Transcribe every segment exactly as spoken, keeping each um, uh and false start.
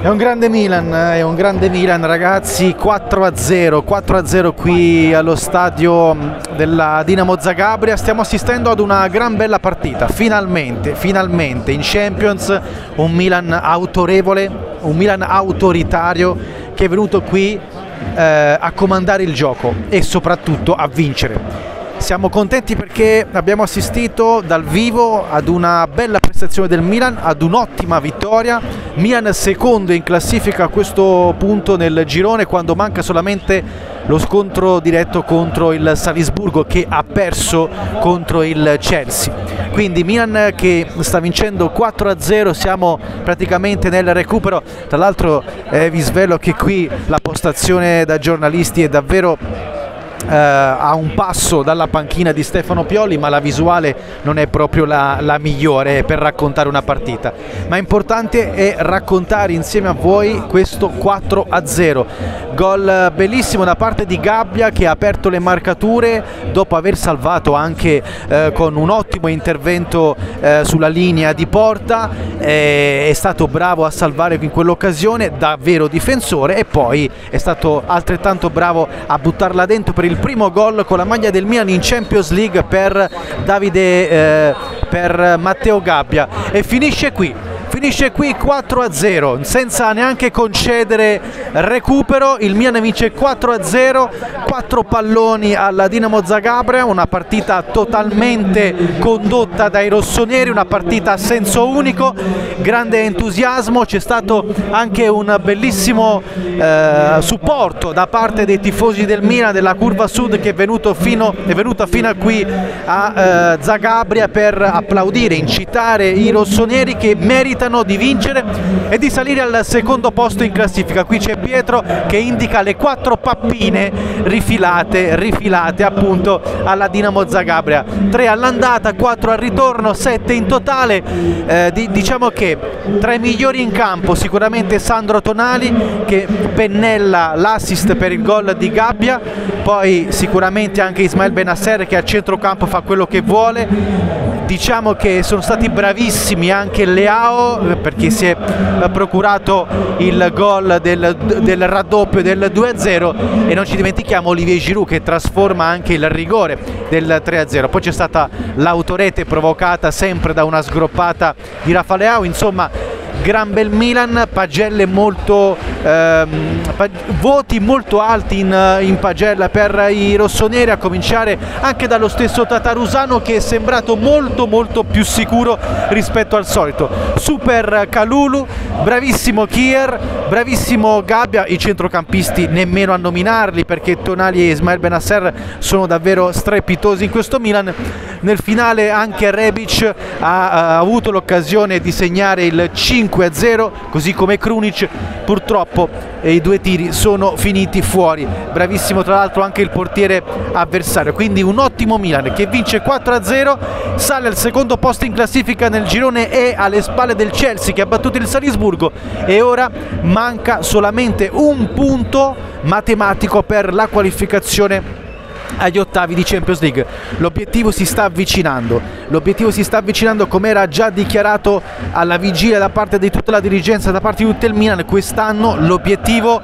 È un grande Milan, è un grande Milan ragazzi, quattro a zero, quattro a zero qui allo stadio della Dinamo Zagabria. Stiamo assistendo ad una gran bella partita, finalmente, finalmente in Champions un Milan autorevole, un Milan autoritario che è venuto qui eh, a comandare il gioco e soprattutto a vincere. Siamo contenti perché abbiamo assistito dal vivo ad una bella prestazione del Milan, ad un'ottima vittoria. Milan secondo in classifica a questo punto nel girone, quando manca solamente lo scontro diretto contro il Salisburgo che ha perso contro il Chelsea. Quindi Milan che sta vincendo quattro a zero, siamo praticamente nel recupero. Tra l'altro eh, vi svelo che qui la postazione da giornalisti è davvero Uh, a un passo dalla panchina di Stefano Pioli, ma la visuale non è proprio la, la migliore per raccontare una partita, ma importante è raccontare insieme a voi questo quattro a zero. Gol bellissimo da parte di Gabbia che ha aperto le marcature dopo aver salvato anche uh, con un ottimo intervento uh, sulla linea di porta, eh, è stato bravo a salvare in quell'occasione, davvero difensore, e poi è stato altrettanto bravo a buttarla dentro per il il primo gol con la maglia del Milan in Champions League per Davide, eh, per Matteo Gabbia, e finisce qui. Finisce qui quattro a zero senza neanche concedere recupero. Il Milan vince quattro a zero, quattro palloni alla Dinamo Zagabria, una partita totalmente condotta dai rossoneri, una partita a senso unico, grande entusiasmo. C'è stato anche un bellissimo eh, supporto da parte dei tifosi del Milan, della curva sud, che è venuto fino, è venuta fino a qui a eh, Zagabria per applaudire, incitare i rossoneri che meritano di vincere e di salire al secondo posto in classifica. Qui c'è Pietro che indica le quattro pappine rifilate, rifilate appunto alla Dinamo Zagabria, tre all'andata, quattro al ritorno, sette in totale. Eh, di, diciamo che tra i migliori in campo sicuramente Sandro Tonali, che pennella l'assist per il gol di Gabbia, poi sicuramente anche Ismael Benasser che a centrocampo fa quello che vuole. Diciamo che sono stati bravissimi anche Leao, perché si è procurato il gol del, del raddoppio del due a zero, e non ci dimentichiamo Olivier Giroud che trasforma anche il rigore del tre a zero. Poi c'è stata l'autorete provocata sempre da una sgroppata di Rafa Leao. Insomma, gran bel Milan, pagelle molto ehm, voti molto alti in, in pagella per i rossoneri, a cominciare anche dallo stesso Tatarusano che è sembrato molto molto più sicuro rispetto al solito. Super Kalulu, bravissimo Kier, bravissimo Gabbia, i centrocampisti nemmeno a nominarli perché Tonali e Ismael Benasser sono davvero strepitosi in questo Milan. Nel finale anche Rebic ha, ha avuto l'occasione di segnare il cinque a zero, così come Krunic. Purtroppo eh, i due tiri sono finiti fuori. Bravissimo tra l'altro anche il portiere avversario. Quindi un ottimo Milan che vince quattro a zero, sale al secondo posto in classifica nel girone e alle spalle del Chelsea che ha battuto il Salisburgo, e ora manca solamente un punto matematico per la qualificazione agli ottavi di Champions League. L'obiettivo si sta avvicinando, l'obiettivo si sta avvicinando come era già dichiarato alla vigilia da parte di tutta la dirigenza, da parte di tutto il Milan. Quest'anno l'obiettivo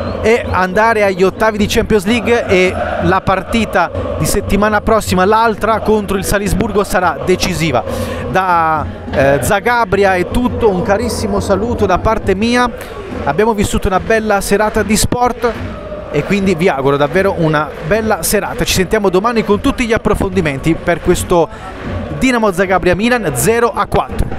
è andare agli ottavi di Champions League e la partita di settimana prossima, l'altra contro il Salisburgo, sarà decisiva. Da eh, Zagabria è tutto, un carissimo saluto da parte mia. Abbiamo vissuto una bella serata di sport e quindi vi auguro davvero una bella serata. Ci sentiamo domani con tutti gli approfondimenti per questo Dinamo Zagabria Milan zero a quattro.